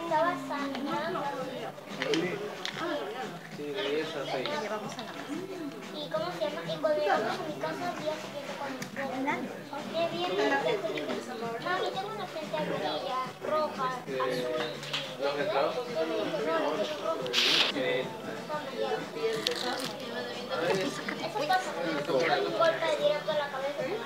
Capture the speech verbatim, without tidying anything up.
estaba sangrando. Sí, de diez a seis. Llevamos a la casa. ¿Y cómo se llama? Y cuando llegamos a mi casa, al día siguiente con mi esposa. Qué bien, mami, tengo una frente amarilla, roja, azul y Los verde. descalzos Y me dijo, no, la tengo roja. que Eso pasa, me dio un golpe directo a la cabeza.